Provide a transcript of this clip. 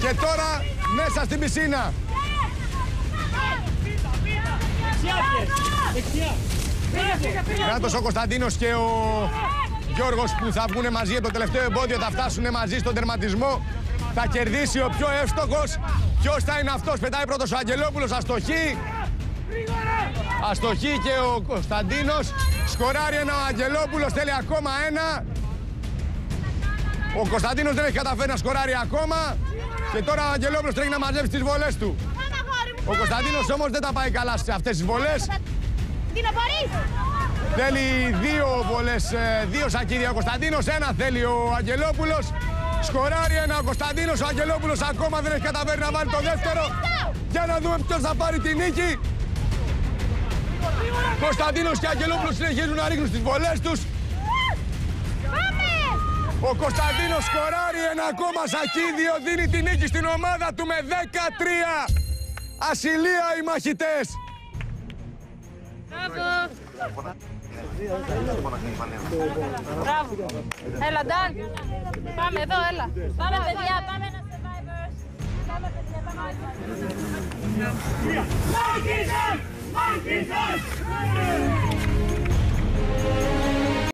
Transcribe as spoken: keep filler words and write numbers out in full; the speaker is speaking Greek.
Και τώρα μέσα στην πισίνα. Κράτος ο Κωνσταντίνος και ο Γιώργος που θα βγουν μαζί από το τελευταίο εμπόδιο, θα φτάσουν μαζί στον τερματισμό. Θα κερδίσει ο πιο εύστοχος. Ποιος θα είναι αυτός? Πετάει πρώτος ο Αγγελόπουλος, αστοχή. Αστοχή και ο Κωνσταντίνος. Σκοράρει ένα ο Αγγελόπουλος, θέλει ακόμα ένα. Ο Κωνσταντίνος δεν έχει καταφέρει να σκοράρει ακόμα. Και τώρα ο Αγγελόπουλος τρέχει να μαζέψει τις βολές του. Ο Κωνσταντίνος όμως δεν τα πάει καλά σε αυτές τις βολές. Θέλει δύο βολές, δύο σακίδια ο Κωνσταντίνος, ένα θέλει ο Αγγελόπουλος. Σκοράρει ένα ο Κωνσταντίνος, ο Αγγελόπουλος ακόμα δεν έχει καταφέρει να βάλει το δεύτερο. Για να δούμε ποιος θα πάρει τη νίκη. Κωνσταντίνος και Αγγελόπουλος συνεχίζουν να ρίχνουν στις βολές τους. Ο Κωνσταντίνος σκοράρει ένα ακόμα σακίδιο, δίνει τη νίκη στην ομάδα του με δεκατρία. Ασυλία οι μαχητές. Μπράβο. Μπράβο. Έλα, Νταν. Πάμε εδώ, έλα. Πάμε, παιδιά, πάμε ένα survivors. Πάμε, παιδιά, πάμε. Μάκησαν! Μάκησαν!